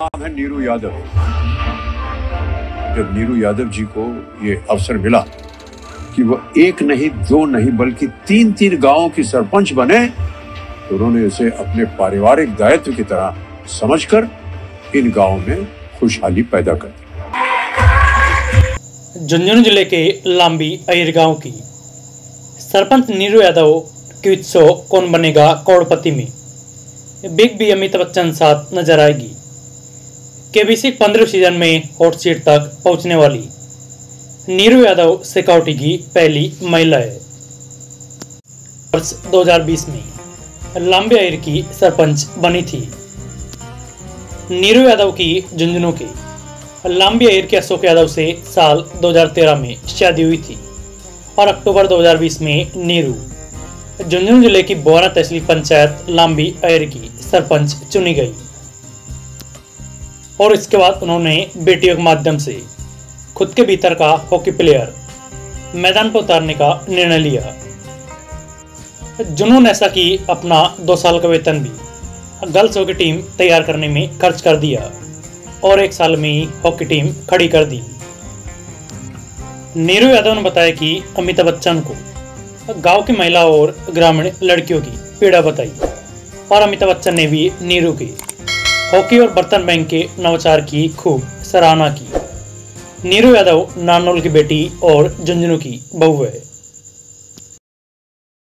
नाम है नीरू यादव। जब नीरू यादव जी को ये अवसर मिला कि वो एक नहीं, दो नहीं, बल्कि तीन तीन गांवों की सरपंच बने, तो उन्होंने इसे अपने पारिवारिक दायित्व की तरह समझकर इन गांवों में खुशहाली पैदा कर दी। झुंझुनू जिले के लांबी अहिर गांव की सरपंच नीरू यादव क्विज शो कौन बनेगा करोड़पति में बिग बी अमिताभ बच्चन साथ नजर आएगी। केबीसी 15 सीजन में हॉट सीट तक पहुंचने वाली नीरू यादव सिक्योरिटी की पहली महिला है। वर्ष 2020 में लांबी अहिर की सरपंच बनी थी। नीरू यादव की झुंझुनू के लांबी अहिर के अशोक यादव से साल 2013 में शादी हुई थी और अक्टूबर 2020 में नीरू झुंझुनू जिले की बोरा तहसील पंचायत लांबी अहिर की सरपंच चुनी गई और इसके बाद उन्होंने बेटियों के माध्यम से खुद के भीतर का हॉकी प्लेयर मैदान पर उतारने का निर्णय लिया। जुनून ऐसा कि अपना 2 साल का वेतन भी गर्ल्स हॉकी टीम तैयार करने में खर्च कर दिया और 1 साल में ही हॉकी टीम खड़ी कर दी। नीरू यादव ने बताया कि अमिताभ बच्चन को गांव की महिला और ग्रामीण लड़कियों की पीड़ा बताई और अमिताभ बच्चन ने भी नीरू के हॉकी और बर्तन बैंक के नवाचार की खूब सराहना की। नीरू यादव नारनौल की बेटी और झुंझुनू की बहू है।